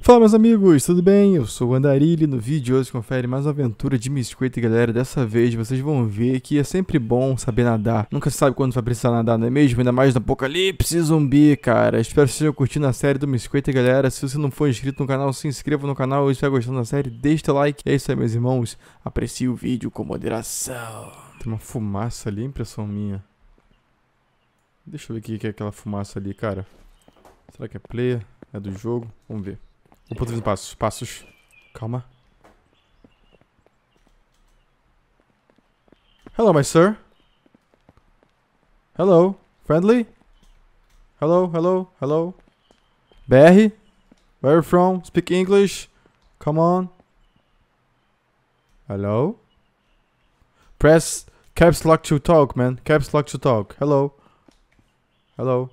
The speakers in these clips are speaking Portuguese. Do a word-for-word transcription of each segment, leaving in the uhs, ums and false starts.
Fala, meus amigos, tudo bem? Eu sou o Andarilho e no vídeo de hoje confere mais uma aventura de Misquita, galera. Dessa vez vocês vão ver que é sempre bom saber nadar. Nunca se sabe quando vai precisar nadar, não é mesmo? Ainda mais no apocalipse zumbi, cara. Espero que vocês estejam curtindo a série do Misquita, galera. Se você não for inscrito no canal, se inscreva no canal. Se estiver gostando da série, deixa o like. É isso aí, meus irmãos. Aprecie o vídeo com moderação. Tem uma fumaça ali, impressão minha. Deixa eu ver o que é aquela fumaça ali, cara. Será que é player? É do jogo? Vamos ver. Opa, tô vendo passos, passos. Calma. Hello, my sir. Hello, friendly. Hello, hello, hello. B R? Where are you from? Speak English. Come on. Hello? Press caps lock to talk, man. Caps lock to talk. Hello. Hello.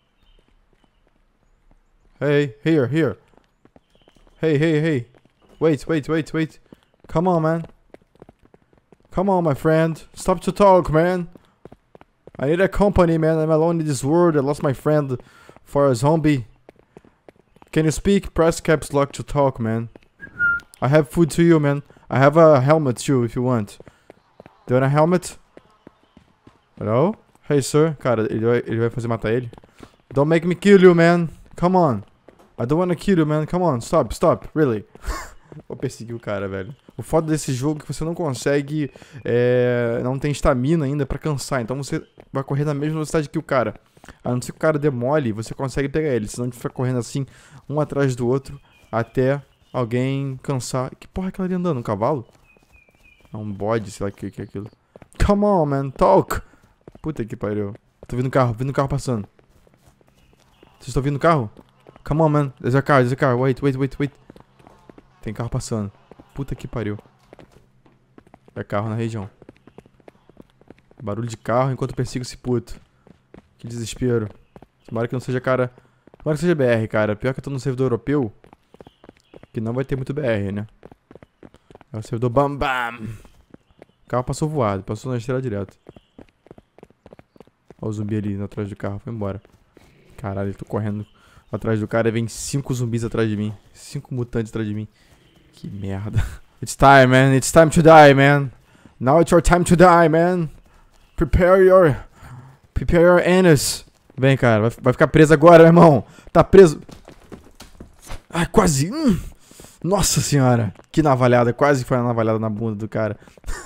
Hey, here, here. Hey, hey, hey. Wait, wait, wait, wait. Come on, man. Come on, my friend. Stop to talk, man. I need a company, man. I'm alone in this world. I lost my friend for a zombie. Can you speak? Press caps lock to talk, man. I have food to you, man. I have a helmet too, if you want. Do you want a helmet? Hello? Hey, sir. Cara, ele vai, ele vai fazer matar ele. Don't make me kill you, man. Come on. I don't wanna kill you, man. Come on, stop, stop, really. Vou perseguir o cara, velho. O foda desse jogo é que você não consegue, é, não tem estamina ainda pra cansar. Então você vai correr na mesma velocidade que o cara. A não ser que o cara demole, você consegue pegar ele. Senão a gente fica correndo assim, um atrás do outro, até alguém cansar. Que porra é aquela ali andando? Um cavalo? É um bode, sei lá o que, que é aquilo. Come on, man, talk. Puta que pariu. Tô vendo o carro, vendo o carro passando. Vocês estão vendo o carro? Come on, man. There's a car, there's a car. Wait, wait, wait, wait. Tem carro passando. Puta que pariu. É carro na região. Barulho de carro enquanto eu persigo esse puto. Que desespero. Tomara que não seja cara... Tomara que seja B R, cara. Pior que eu tô no servidor europeu. Que não vai ter muito B R, né? É o servidor Bam Bam. O carro passou voado. Passou na estrada direto. Olha o zumbi ali atrás do carro. Foi embora. Caralho, eu tô correndo... Atrás do cara, vem cinco zumbis atrás de mim. Cinco mutantes atrás de mim. Que merda. It's time, man. It's time to die, man. Now it's your time to die, man. Prepare your... Prepare your anus. Vem, cara. Vai, vai ficar preso agora, meu irmão. Tá preso. Ai, quase. Hum. Nossa senhora. Que navalhada. Quase foi uma navalhada na bunda do cara.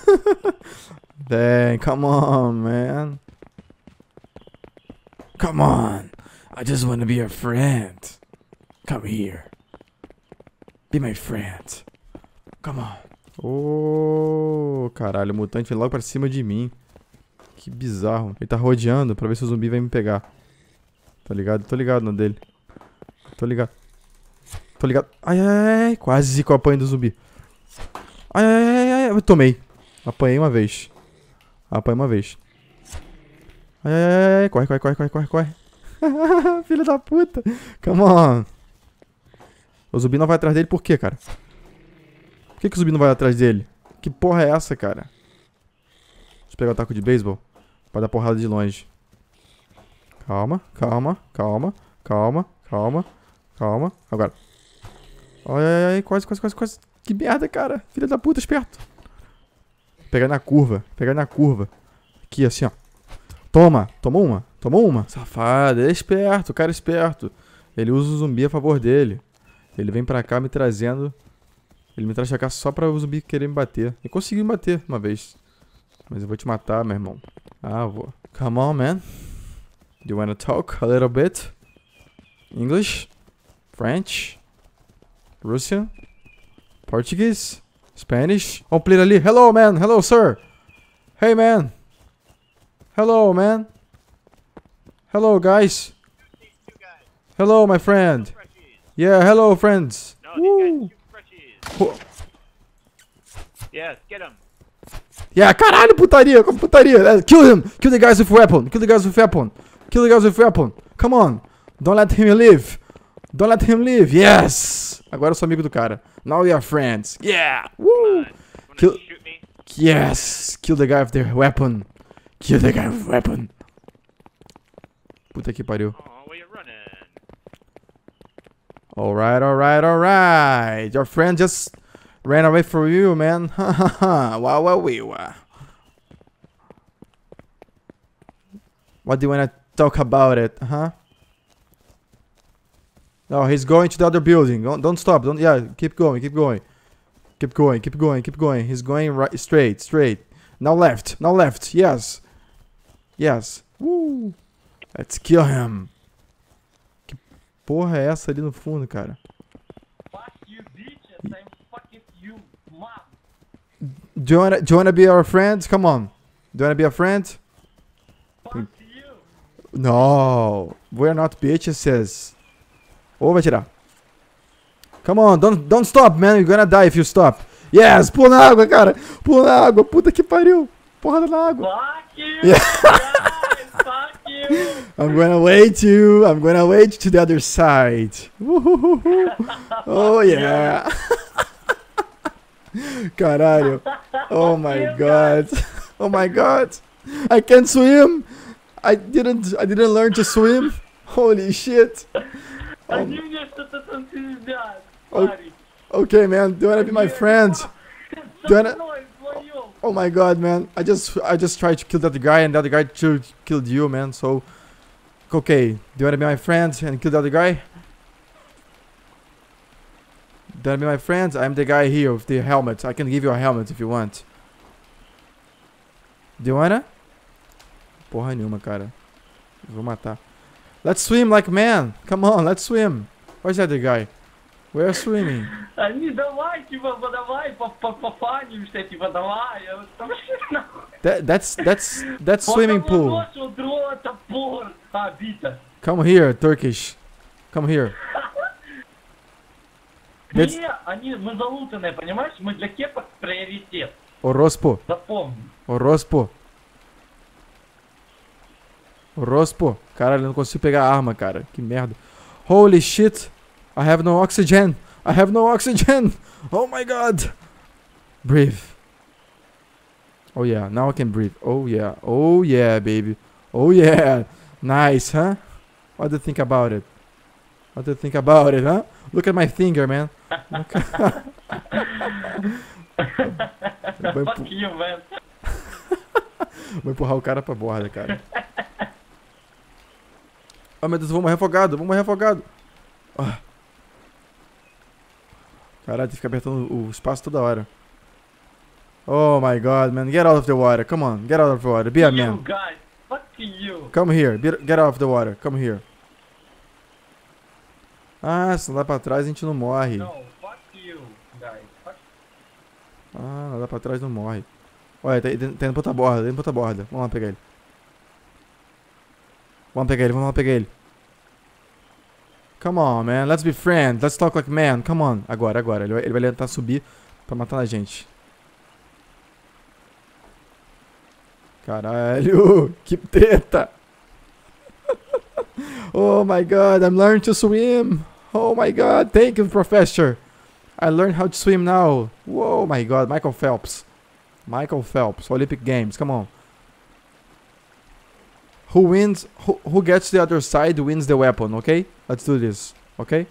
Vem, come on, man. Come on. I just want to be your friend. Come here. Be my friend. Come on. Oh, caralho, o mutante veio logo pra cima de mim. Que bizarro. Ele tá rodeando pra ver se o zumbi vai me pegar. Tá ligado? Tô ligado no dele. Tô ligado. Tô ligado. Ai, ai, ai. Quase que eu apanho do zumbi. Ai, ai, ai, ai. Eu tomei. Apanhei uma vez. Apanhei uma vez. Ai, ai, ai. Corre, corre, corre, corre, corre, corre. Filho da puta. Come on. O zumbi não vai atrás dele por quê, cara? Por que, que o zumbi não vai atrás dele? Que porra é essa, cara? Deixa eu pegar o taco de beisebol pra dar porrada de longe. Calma, calma, calma, calma, calma, calma. Agora. Ai, ai, ai, quase, quase, quase, quase. Que merda, cara. Filho da puta, esperto. Pegar na curva, pegar na curva. Aqui, assim, ó. Toma, tomou uma, tomou uma. Safado, ele é esperto, o cara é esperto. Ele usa o zumbi a favor dele. Ele vem pra cá me trazendo. Ele me traz pra cá só pra o zumbi querer me bater. E conseguiu me bater uma vez. Mas eu vou te matar, meu irmão. Ah, vou. Come on, man. Do you wanna talk a little bit? English? French? Russian? Portuguese? Spanish? Oh, player ali. Hello, man. Hello, sir. Hey, man. Hello, man. Hello, guys. Hello, my friend. Yeah, hello, friends. No, Woo. Yes, get him. Yeah, caralho, putaria, como putaria. Kill him. Kill the guys with weapon. Kill the guys with weapon. Kill the guys with weapon. Come on. Don't let him live. Don't let him live. Yes. Agora eu sou amigo do cara. Now we are friends. Yeah. Woo. Kill. Yes. Kill the guy with the weapon. Kill the guy with weapon. Puta que pariu. Alright, alright, alright. Your friend just ran away from you, man. Ha ha ha. Wow, wow, wow. What do you want to talk about it, huh? No, he's going to the other building. Don't, don't stop. Don't. Yeah, keep going. Keep going. Keep going. Keep going. Keep going. He's going right, straight, straight. Now left. Now left. Yes. Yes. Woo. Let's kill him. Que porra é essa ali no fundo, cara? Fuck you, bitches. I'm fucking you, mom. Do you wanna, do you wanna be our friend? Come on. Do you wanna be a friend? Fuck you. No. We're not bitches. Ou vai tirar. Come on, don't, don't stop, man. You're gonna die if you stop. Yes, pula na água, cara. Pula na água. Puta que pariu. Porrada na água. Fuck you. Yeah. Guys, fuck you. I'm gonna wait you. I'm gonna wait to the other side. Oh, yeah. Caralho. Oh my god. Oh my god. I can't swim. I didn't I didn't learn to swim. Holy shit. Они мне что-то там пиздят, Oh. парень. Okay, man. Do you wanna be my friend? Со Do you wanna... мной вдвоем. Oh my god, man. I just I just tried to kill that guy and the other guy too killed you, man. So okay. Do you wanna be my friend and kill the other guy? Do you wanna be my friend? I'm the guy here with the helmet. I can give you a helmet if you want. Do you wanna? Porra nenhuma, cara. Vou matar. Let's swim like man. Come on, let's swim. Where's the other guy? We're swimming. Они давай, типа, давай, пофанимся, типа, давай. Я вот там нахуй. That that's that's that's swimming pool. Потому что дрова топор. А, бита. Come here, Turkish. Come here. That's Не, они, мы залутанные, понимаешь? Мы для кепок приоритет. Orospo. Запомни. Orospo. Orospo. Caralho, eu não consigo pegar a arma, cara. Que merda. Holy shit. I have no oxygen. I have no oxygen. Oh my god. Breathe. Oh yeah, now I can breathe. Oh yeah. Oh yeah, baby. Oh yeah. Nice, huh? What do you think about it? What do you think about it, huh? Look at my finger, man. Look. Vou, Fuck empu you, man. vou empurrar o cara pra borda, cara. Oh meu Deus, vou morrer afogado, vou morrer afogado. Ah. Caralho, tem que ficar apertando o espaço toda hora. Oh my god, man. Get out of the water. Come on, get out of the water. Be a You man. guys. Fuck you. Come here. Be, get out of the water. Come here. Ah, se nadar pra trás a gente não morre. No, fuck you, guys. Fuck Ah, nadar pra trás não morre. Olha, tá, tá indo pra outra borda, tá indo pra outra borda. Vamos lá pegar ele. Vamos pegar ele, vamos lá pegar ele. Come on, man. Let's be friends. Let's talk like man. Come on. Agora, agora. Ele vai, ele vai tentar subir pra matar a gente. Caralho. Que treta. Oh my god. I'm learning to swim. Oh my god. Thank you, professor. I learned how to swim now. Whoa, my god. Michael Phelps. Michael Phelps. Olympic Games. Come on. Who wins, who, who gets the other side wins the weapon, okay? Let's do this, okay?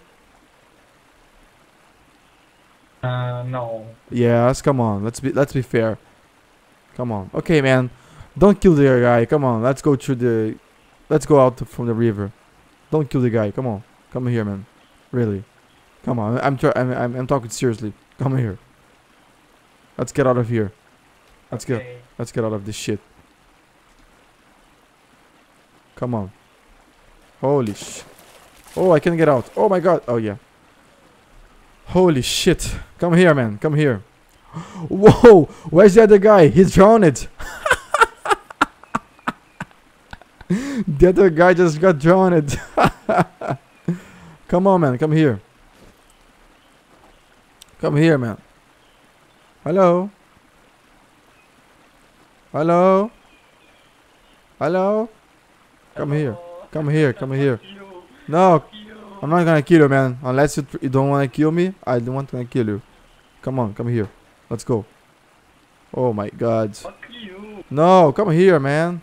Uh, no. Yes, come on. Let's be let's be fair. Come on. Okay, man. Don't kill the guy. Come on. Let's go to the let's go out from the river. Don't kill the guy. Come on. Come here, man. Really. Come on. I'm try I'm, I'm I'm talking seriously. Come here. Let's get out of here. Let's get Okay. let's get out of this shit. Come on. Holy sh... Oh, I can get out. Oh my god. Oh, yeah. Holy shit. Come here, man. Come here. Whoa. Where's the other guy? He's drowned. The other guy just got drowned. Come on, man. Come here. Come here, man. Hello? Hello? Hello? Come here. Come here. Come here. Fuck you. No, Fuck you. I'm not gonna kill you, man. Unless you, tr- you don't wanna kill me, I don't want to kill you. Come on, come here. Let's go. Oh my god. Fuck you. No, come here, man.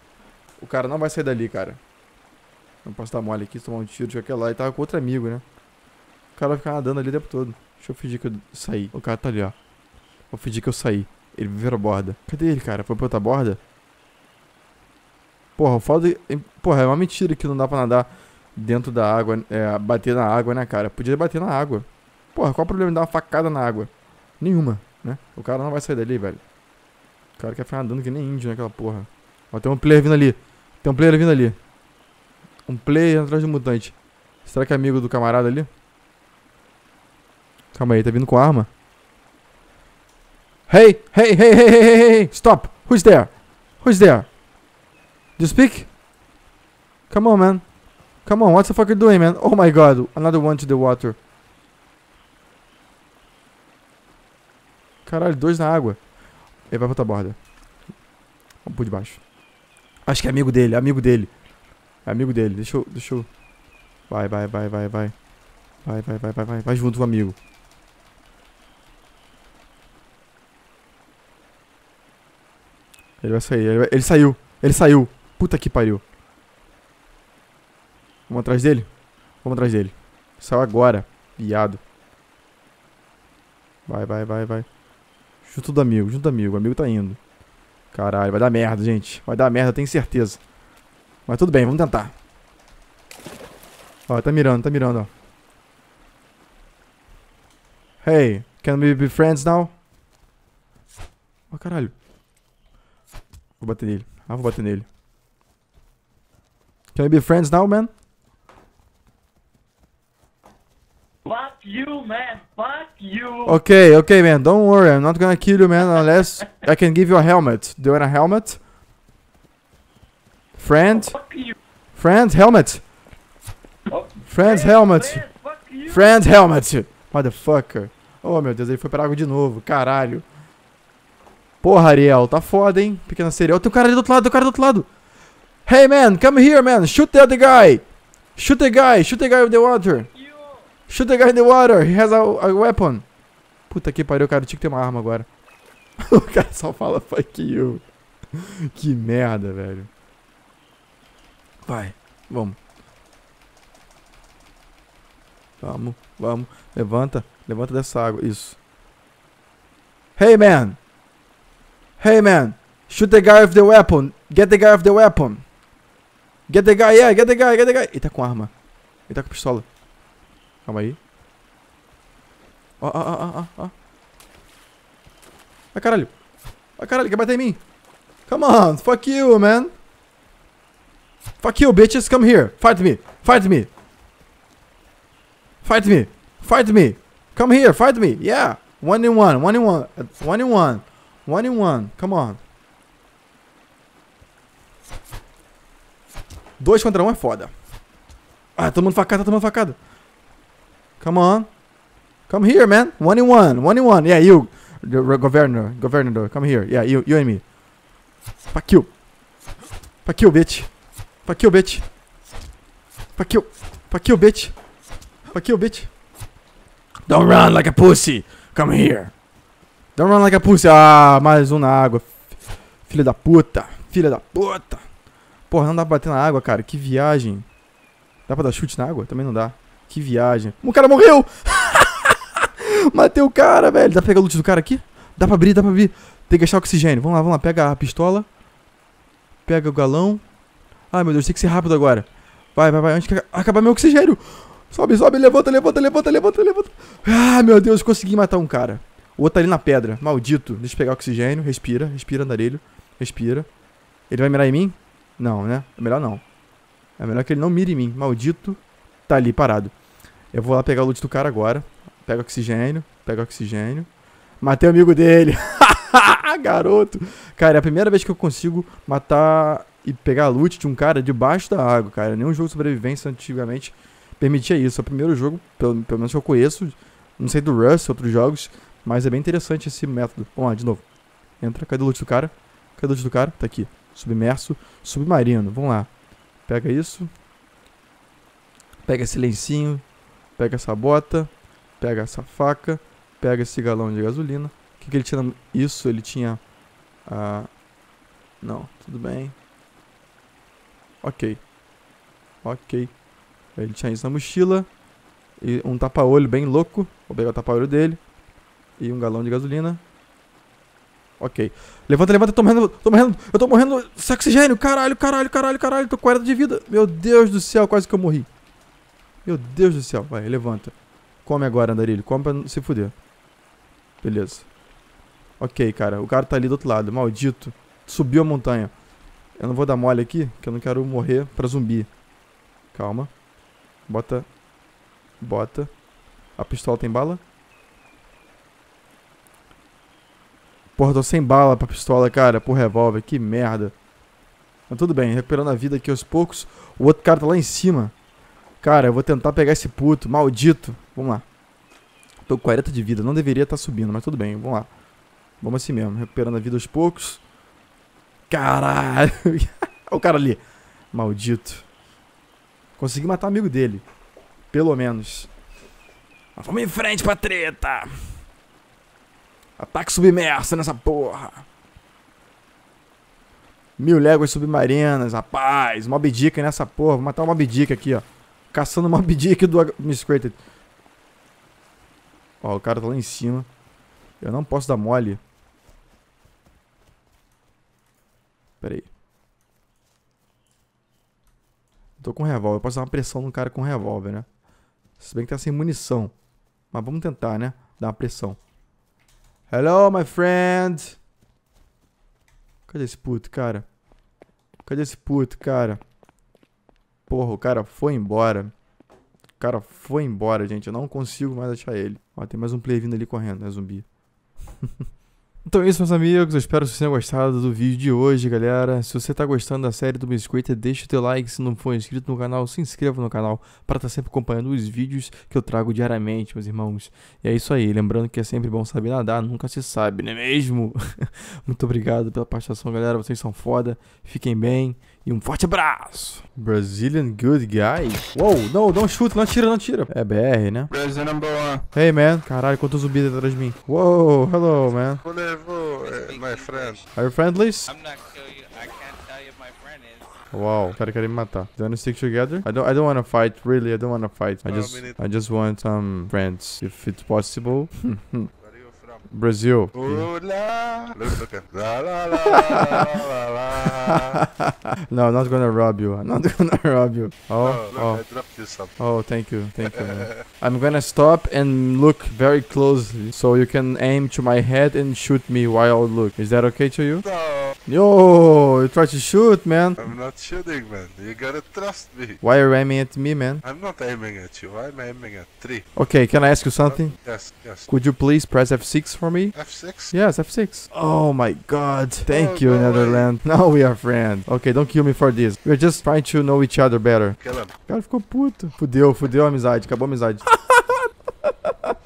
O cara não vai sair dali, cara. Não posso dar mole aqui, tomar um tiro de qualquer lá. Ele tava com outro amigo, né? cara vai ficar nadando ali o tempo todo. Deixa eu fingir que eu saí. O cara tá ali, ó. Vou fingir que eu saí. Ele virou a borda. Cadê ele, cara? Foi pra outra borda? Porra, o foda... Porra, é uma mentira que não dá pra nadar dentro da água. É, bater na água, né, cara? Podia bater na água. Porra, qual o problema de dar uma facada na água? Nenhuma, né? O cara não vai sair dali, velho. O cara quer ficar andando que nem índio naquela porra. Ó, tem um player vindo ali. Tem um player vindo ali. Um player atrás de um mutante. Será que é amigo do camarada ali? Calma aí, tá vindo com arma? Hey, hey, hey, hey, hey, hey, hey, stop! Who's there? Who's there? Do you speak? Come on, man. Come on, what the fuck are you doing, man? Oh my god, another one to the water. Caralho, dois na água. Ele vai pra outra borda. Vamos por debaixo. Acho que é amigo dele, amigo dele. É amigo dele, deixa eu, deixa eu... Vai, vai, vai, vai, vai. Vai, vai, vai, vai, vai. Vai junto com o amigo. Ele vai sair, ele, vai... ele saiu. Ele saiu. Puta que pariu. Vamos atrás dele? Vamos atrás dele. Saiu agora, viado. Vai, vai, vai, vai. Junto do amigo, junto do amigo. O amigo tá indo. Caralho, vai dar merda, gente. Vai dar merda, tenho certeza. Mas tudo bem, vamos tentar. Ó, tá mirando, tá mirando, ó. Hey, can we be friends now? Ó, caralho. Vou bater nele. Ah, vou bater nele. Can we be friends now, man? Fuck you, man. Fuck you. Okay, okay, man. Don't worry. I'm not gonna kill you, man, unless I can give you a helmet. Do you want a helmet? Friend? Fuck you. Friend, helmet. Oh, Friend's man, helmet. man, fuck you. Friend's helmet. Motherfucker. Oh, meu Deus, ele foi pra água de novo. Caralho. Porra, Ariel. Tá foda, hein? Pequena sereia. Tem um cara ali do outro lado, tem um cara do outro lado. Hey, man. Come here, man. Shoot the other guy. Shoot the guy. Shoot the guy with the water. You. Shoot the guy in the water. He has a, a weapon. Puta que pariu, cara. Tinha que ter uma arma agora. O cara só fala fuck you. Que merda, velho. Vai. Vamos. Vamos, vamos. Levanta. Levanta dessa água. Isso. Hey, man. Hey, man. Shoot the guy with the weapon. Get the guy with the weapon. Get the guy, yeah. Get the guy, get the guy. Ele tá com arma. Ele tá com pistola. Calma aí. Ó, ó, ó, ó, ó. Ai, caralho. Ai, caralho, quer bater em mim. Come on. Fuck you, man. Fuck you, bitches. Come here. Fight me. Fight me. Fight me. Fight me. Come here. Fight me. Yeah. One in one. One in one. One in one. One in one. Come on. Dois contra um é foda. Ah, todo mundo facada, todo mundo facada. Come on. Come here, man. One in one. One in one. Yeah, you. The governor. Governor. Come here. Yeah, you. You and me. Fuck you. Fuck you, bitch. Fuck you, bitch. Fuck you. Fuck you, bitch. Fuck you, bitch. Don't run like a pussy. Come here. Don't run like a pussy. Ah, mais um na água. Filha da puta. Filha da puta. Porra, não dá pra bater na água, cara. Que viagem. Dá pra dar chute na água? Também não dá. Que viagem. O cara morreu. Matei o cara, velho. Dá pra pegar o loot do cara aqui? Dá pra abrir, dá pra abrir. Tem que achar oxigênio. Vamos lá, vamos lá. Pega a pistola. Pega o galão. Ai, meu Deus, tem que ser rápido agora. Vai, vai, vai. Antes que acabar meu oxigênio. Sobe, sobe, levanta, levanta, levanta, levanta, levanta. Ah, meu Deus, consegui matar um cara. O outro tá ali na pedra. Maldito. Deixa eu pegar oxigênio. Respira, respira, andarilho. Respira. Ele vai mirar em mim? Não, né? É melhor não. É melhor que ele não mire em mim. Maldito. Tá ali, parado. Eu vou lá pegar o loot do cara agora. Pega oxigênio. Pega oxigênio. Matei o amigo dele. Garoto. Cara, é a primeira vez que eu consigo matar e pegar loot de um cara debaixo da água, cara. Nenhum jogo de sobrevivência antigamente permitia isso. É o primeiro jogo, pelo, pelo menos que eu conheço. Não sei do Rust, outros jogos. Mas é bem interessante esse método. Vamos lá, de novo. Entra. Cadê o loot do cara? Cadê o loot do cara? Tá aqui. Submerso. Submarino. Vamos lá. Pega isso. Pega esse lencinho. Pega essa bota. Pega essa faca. Pega esse galão de gasolina. O que, que ele tinha? Isso, ele tinha... Ah, não, tudo bem. Ok. Ok. Ele tinha isso na mochila. E um tapa-olho bem louco. Vou pegar o tapa-olho dele. E um galão de gasolina. Ok. Levanta, levanta, eu tô morrendo, tô morrendo, eu tô morrendo sem oxigênio, caralho, caralho, caralho, caralho, tô com quarenta de vida. Meu Deus do céu, quase que eu morri. Meu Deus do céu, vai, levanta. Come agora, andarilho, come pra não se fuder. Beleza. Ok, cara, o cara tá ali do outro lado, maldito. Subiu a montanha. Eu não vou dar mole aqui, que eu não quero morrer pra zumbi. Calma. Bota. Bota. A pistola tem bala? Porra, tô sem bala pra pistola, cara, pro revólver. Que merda. Mas tudo bem, recuperando a vida aqui aos poucos. O outro cara tá lá em cima. Cara, eu vou tentar pegar esse puto, maldito. Vamos lá. Tô com quarenta de vida, não deveria estar subindo, mas tudo bem, vamos lá. Vamos assim mesmo, recuperando a vida aos poucos. Caralho. O cara ali. Maldito. Consegui matar o amigo dele. Pelo menos. Mas vamos em frente pra treta. Ataque submerso nessa porra. Mil léguas submarinas, rapaz. Mob Dick nessa porra. Vou matar o Mob Dick aqui, ó. Caçando o Mob Dick do Miscreated. Ó, o cara tá lá em cima. Eu não posso dar mole. Pera aí. Tô com revólver. Eu posso dar uma pressão num cara com revólver, né? Se bem que tá sem munição. Mas vamos tentar, né? Dar uma pressão. Hello, my friend. Cadê esse puto, cara? Cadê esse puto, cara? Porra, o cara foi embora. O cara foi embora, gente. Eu não consigo mais achar ele. Ó, tem mais um player vindo ali correndo, né, zumbi? Então é isso, meus amigos. Eu espero que vocês tenham gostado do vídeo de hoje, galera. Se você tá gostando da série do Miscreated, deixa o teu like. Se não for inscrito no canal, se inscreva no canal para estar sempre acompanhando os vídeos que eu trago diariamente, meus irmãos. E é isso aí. Lembrando que é sempre bom saber nadar. Nunca se sabe, não é mesmo? Muito obrigado pela participação, galera. Vocês são foda. Fiquem bem. E um forte abraço. Brazilian good guy. Uou, não, não chuta, não atira, não atira. É B R, né? Brazil number one. Hey, man. Caralho, quanto zumbi atrás de mim. Uou, hello, man. My friend. Are you friendly? I'm not kill you. I can't tell you if my friend is. Wow, o cara quer me matar. Do you wanna stick together? I don't I don't wanna fight, really, I don't wanna fight. I No, just me neither. I just want some friends, if it's possible. Where are you from? Brazil. Ooh la. Look, look at la la la la la la. No, I'm not gonna rob you. I'm not gonna rob you. Oh, Oh, look, oh, I dropped you something. oh, thank you, thank you, man. I'm gonna stop and look very closely, so you can aim to my head and shoot me while I look. Is that okay to you? No, Yo, you try to shoot, man. I'm not shooting, man. You gotta trust me. Why are you aiming at me, man? I'm not aiming at you. I'm aiming at three. Okay, can I ask you something? Yes, yes. Could you please press F six for me? F six? Yes, F six. Oh my god. Thank Oh, you, no Netherlands. Now we are friends. Okay, don't kill me for this. We're just trying to know each other better. Kill him. O cara ficou puto. Fudeu, fudeu a amizade. Acabou a amizade.